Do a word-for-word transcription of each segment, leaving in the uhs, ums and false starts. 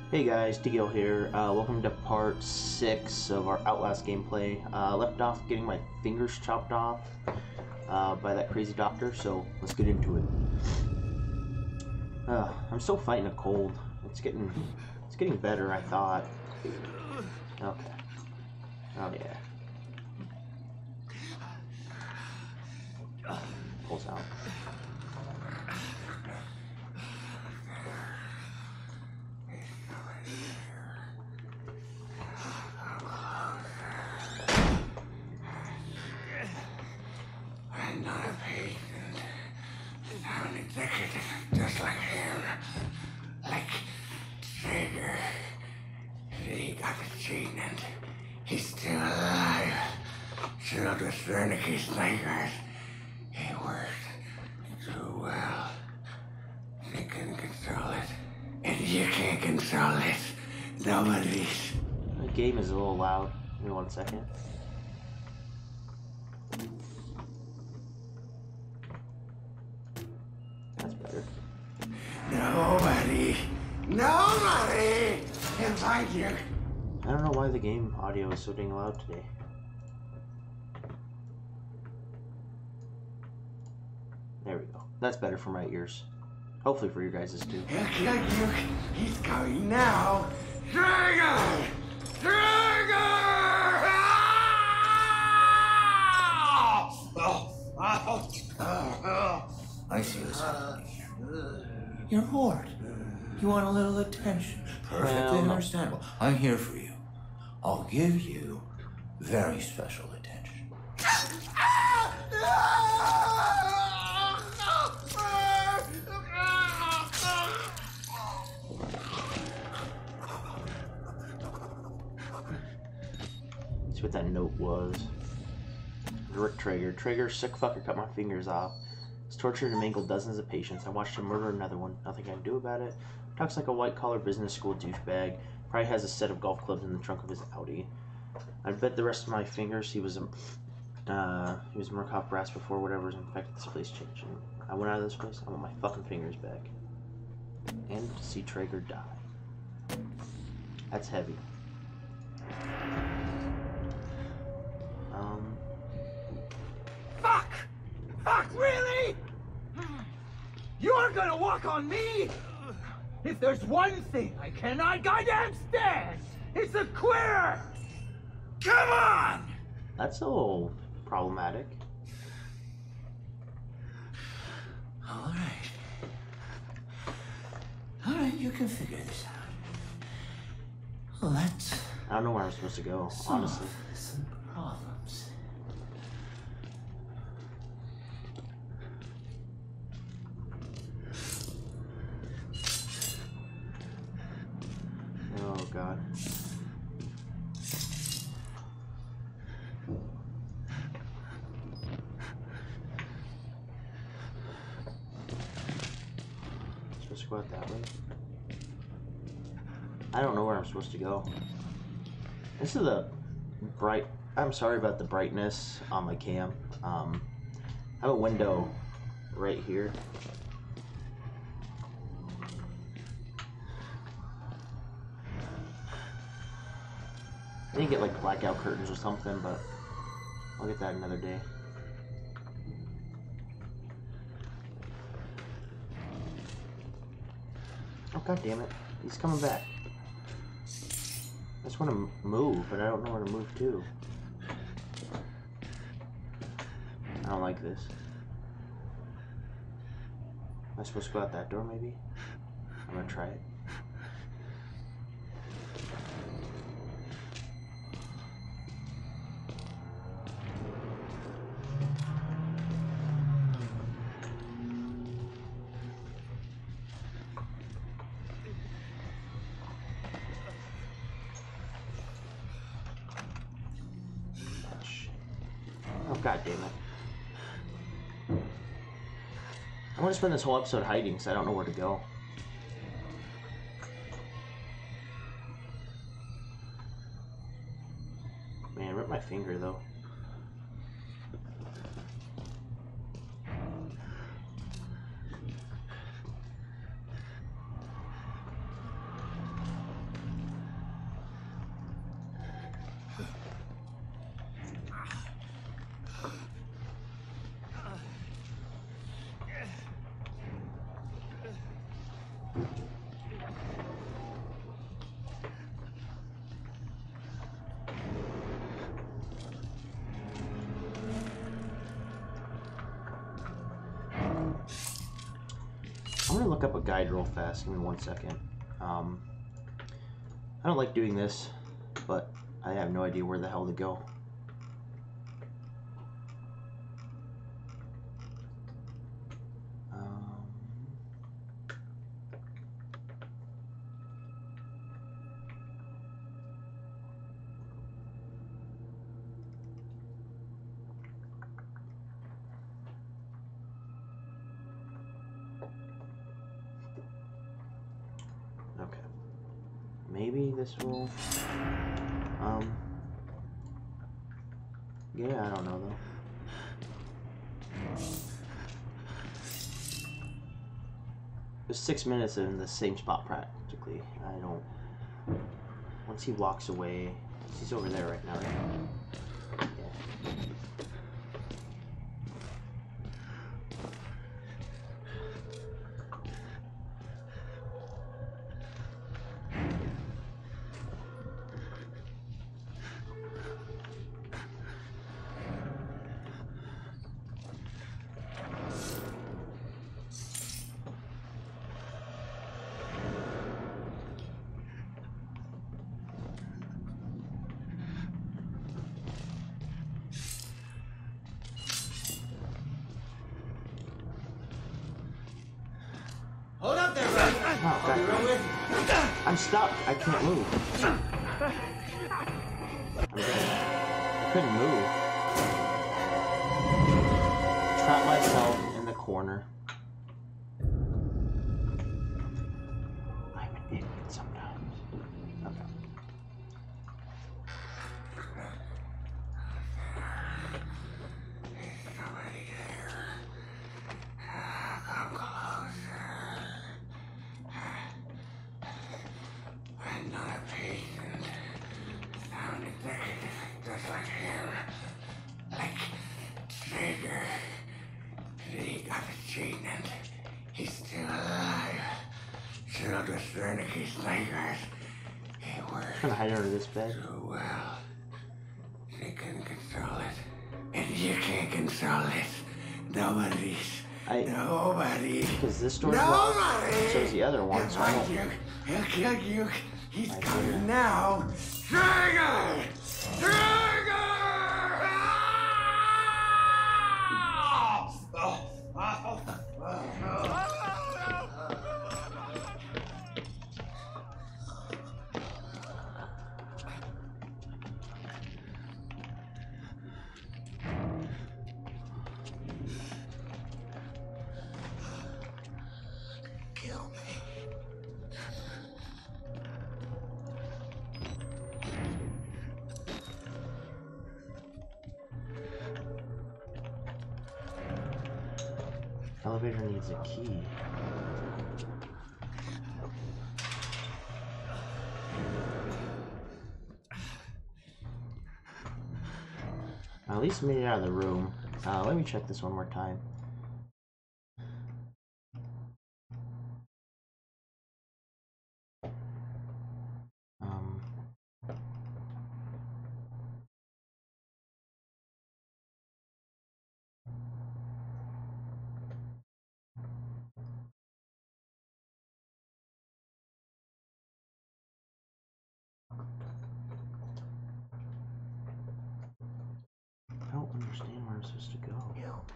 Hey guys, Tigil here. Uh, welcome to part six of our Outlast gameplay. Uh, left off getting my fingers chopped off uh, by that crazy doctor, so let's get into it. Uh, I'm still fighting a cold. It's getting, it's getting better, I thought. Okay. Oh yeah. Pulls out. I'm not a patient. I'm an executive, just like him. Like Traeger. He got the gene and he's still alive. Filled with finicky snipers. He worked too well. They couldn't control it. And you can't control it. Nobody's. The game is a little loud. Give me one second. That's better. Nobody, nobody can find you. I don't know why the game audio is so dang loud today. There we go. That's better for my ears. Hopefully for your guys' too. He's coming now. Trigger! Trigger! I see what's happening here. You're bored. You want a little attention. Perfectly Well, no. understandable. I'm here for you. I'll give you very special attention. That's what that note was. Rick Traeger. Traeger, sick fucker, cut my fingers off. He's tortured and mangled dozens of patients. I watched him murder another one. Nothing I can do about it. Talks like a white-collar business school douchebag. Probably has a set of golf clubs in the trunk of his Audi. I bet the rest of my fingers he was a uh, he was Murkoff brass before whatever's infected this place changed. And I went out of this place. I want my fucking fingers back. And to see Traeger die. That's heavy. Um. Fuck! Fuck, really? You're gonna walk on me? If there's one thing I cannot goddamn stand, it's a queer! Come on! That's a little problematic. All right. All right, you can figure this out. Let's I don't know where I'm supposed to go, solve honestly. some problems. Oh god. Supposed to go out that way? I don't know where I'm supposed to go. This is a bright. I'm sorry about the brightness on my cam. Um, I have a window right here. I need to get like blackout curtains or something, but I'll get that another day. Oh god damn it. He's coming back. I just want to move, but I don't know where to move to. I don't like this. Am I supposed to go out that door maybe? I'm gonna try it. Oh god damn it. I want to spend this whole episode hiding because I don't know where to go. Man, rip my finger though. look up a guide real fast. Give me one second. Um, I don't like doing this, but I have no idea where the hell to go. Um, okay. Maybe this will... Um... Yeah, I don't know though. There's six minutes in the same spot practically. I don't... Once he walks away... He's over there right now, right? Yeah. Hold up there, buddy. Oh, I'll be right with you. I'm stuck. I can't move. I'm dead. I couldn't move. Trap myself in the corner. I'm an idiot sometimes. Okay. He's still alive. Still discerning his fingers. He works I'm gonna hide under this bed. so well. They can control it. And you can't control it. Nobody's. I, Nobody. because this door's locked, Nobody. so is the other one, He'll so I find don't... you. He'll kill you. He's I see. coming now. Trigger! Trigger! Kill me. Elevator needs a key. I at least made it out of the room. Uh, let me check this one more time. Um, I don't understand where I'm supposed to go.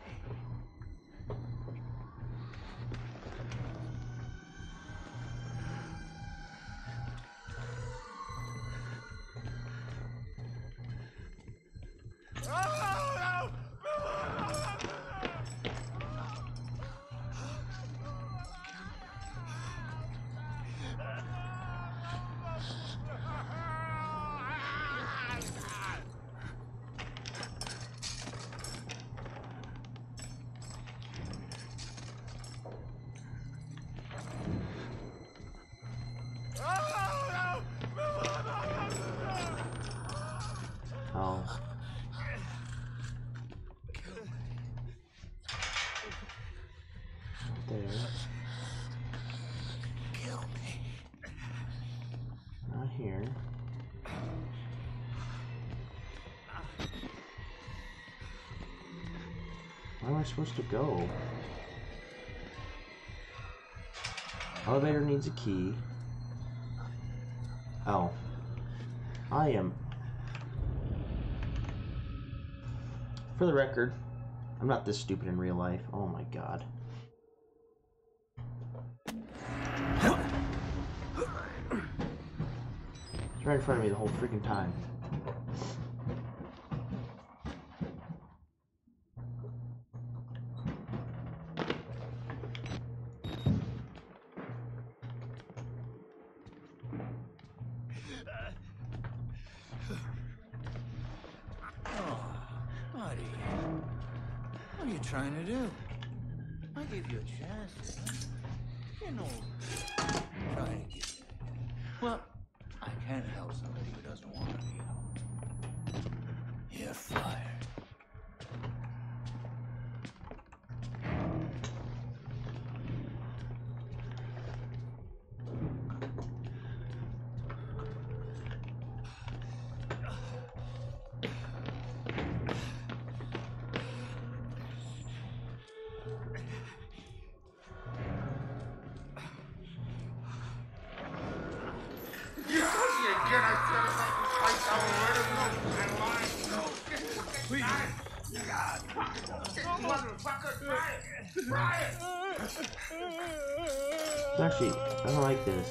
Oh. There. Kill me. Not here. Where am I supposed to go? Elevator needs a key. Oh. I am... For the record, I'm not this stupid in real life. Oh my god. It's right in front of me the whole freaking time. What are you trying to do? I gave you a chance. You know, trying to get. Well, I can't help somebody who doesn't want to be helped. You're fired. Actually, I don't like this.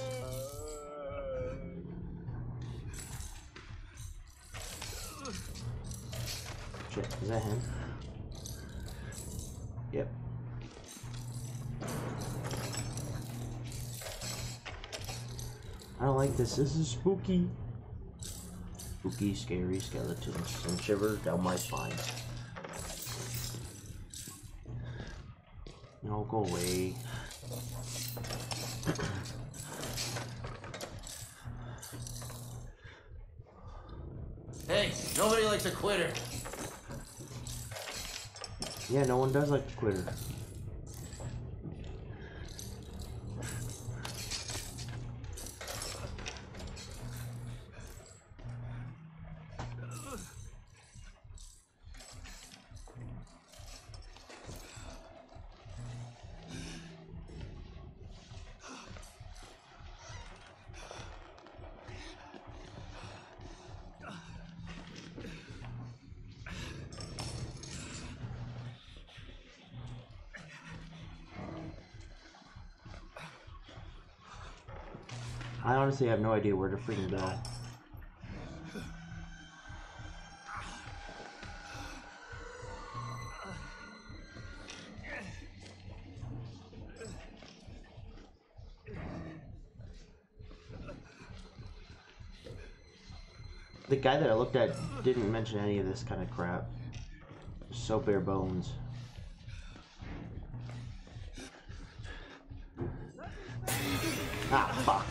Shit, is that him? Yep. I don't like this. This is spooky. Spooky, scary skeletons and shivers down my spine. No, go away. Hey, nobody likes a quitter. Yeah, no one does like a quitter. I honestly have no idea where to freaking go. The guy that I looked at didn't mention any of this kind of crap. So bare bones. Ah, fuck.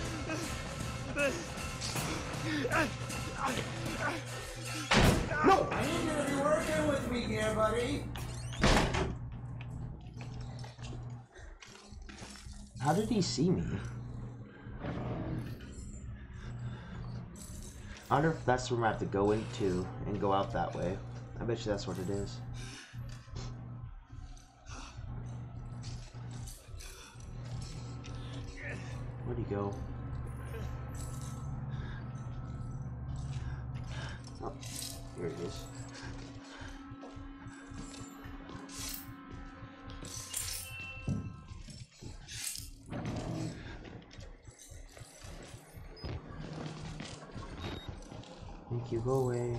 No! I need you to be working with me here, buddy. How did he see me? I wonder if that's the room I have to go into and go out that way. I bet you that's what it is. Where'd he go? Oh, here it is. Thank you, go away.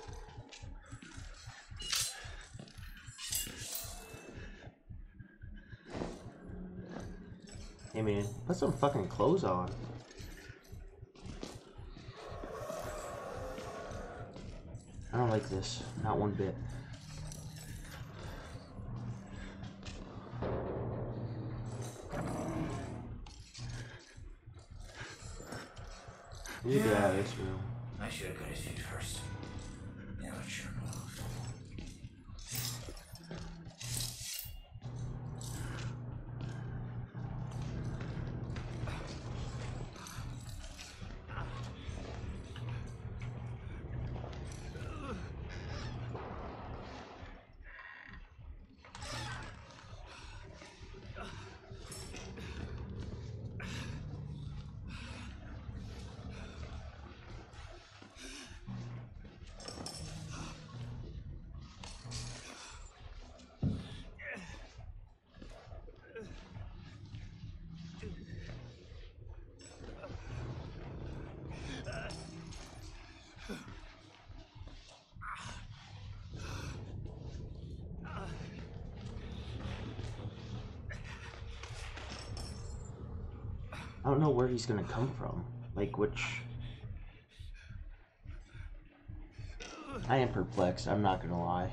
Hey man, put some fucking clothes on. I don't like this, not one bit. You need to get out of this room. I should have got his feet first. Now it sure moves. don't know where he's gonna come from. Like, which... I am perplexed, I'm not gonna lie.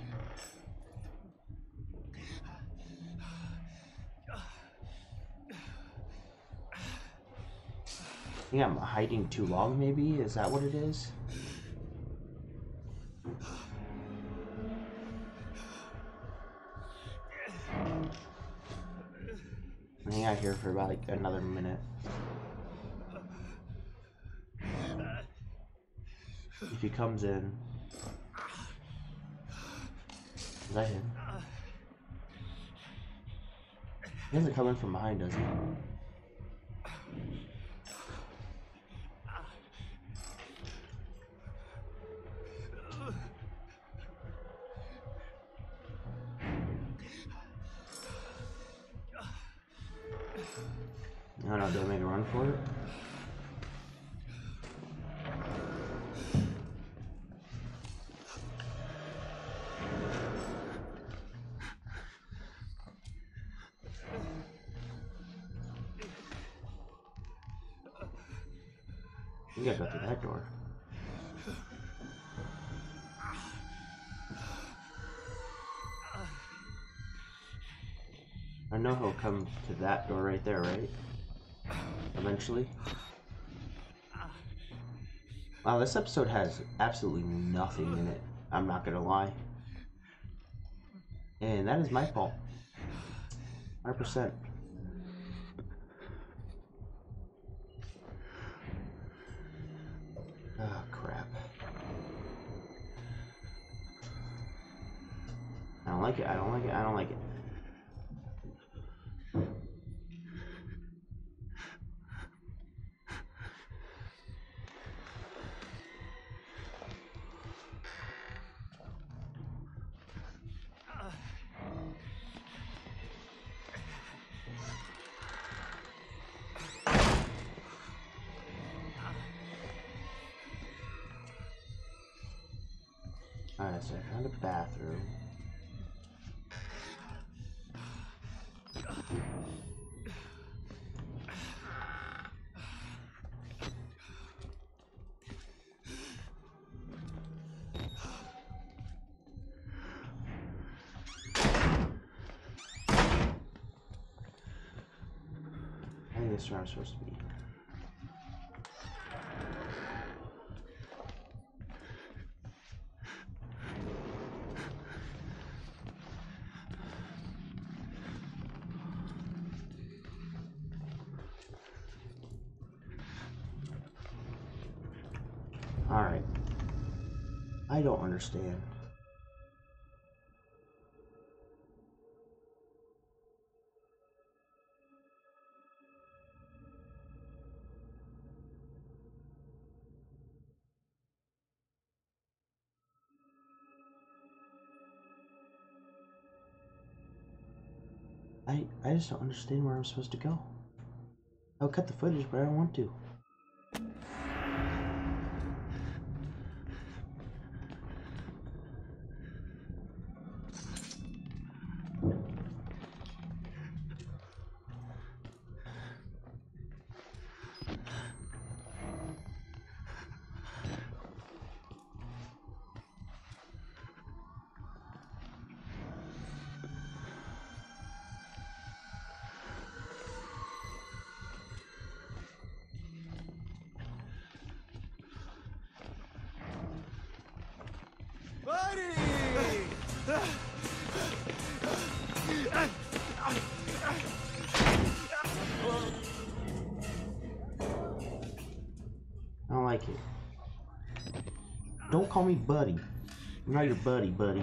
I think I'm hiding too long, maybe? Is that what it is? I hang out here for about like another minute. If he comes in... Is that him? He doesn't come in from behind, does he? I don't know, do I make a run for it? You gotta go through that door. I know he'll come to that door right there, right? Eventually. Wow, this episode has absolutely nothing in it. I'm not gonna lie. And that is my fault. one hundred percent. Oh, crap. I don't like it, I don't like it, I don't like it. Alright, so I found a bathroom. I think this is where I'm supposed to be. Alright. I don't understand. I, I just don't understand where I'm supposed to go. I'll cut the footage, but I don't want to. I don't like it. Don't call me buddy. I'm not your buddy, buddy.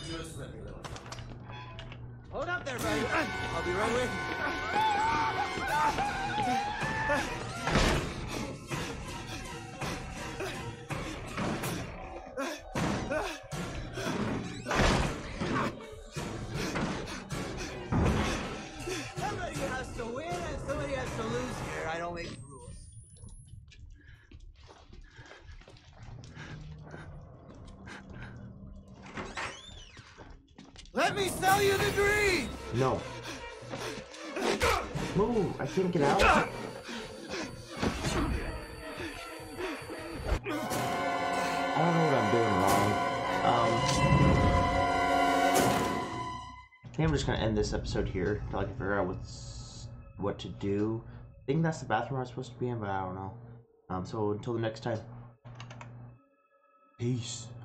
You're a slippery little fucker. Hold up there, buddy. I'll be right with Somebody has to win and somebody has to lose here. I don't make the rules. Let me sell you the dream! No. Move! I can't get out. I don't know what I'm doing wrong. Um, I think I'm just gonna end this episode here until I can figure out what's what to do. I think that's the bathroom I'm supposed to be in, but I don't know. Um, so until the next time. Peace.